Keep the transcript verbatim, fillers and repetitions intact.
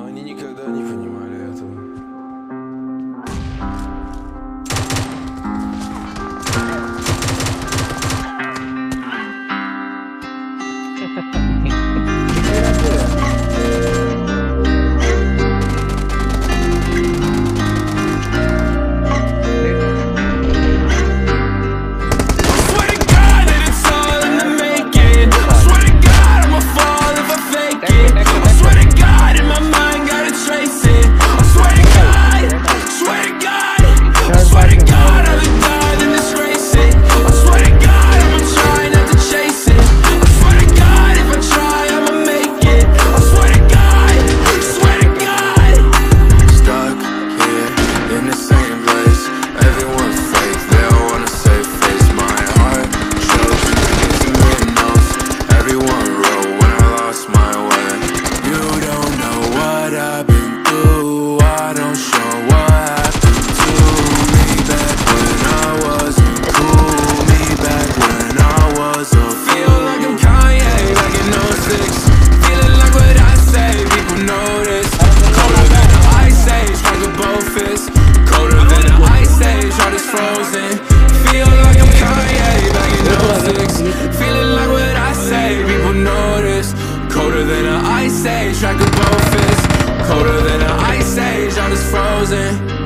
они никогда не понимали этого. Frozen, feel like I'm Kanye back in oh six. Feeling like what I say, people notice. Colder than an ice age, track of both fists. Colder than an ice age, I'm just frozen.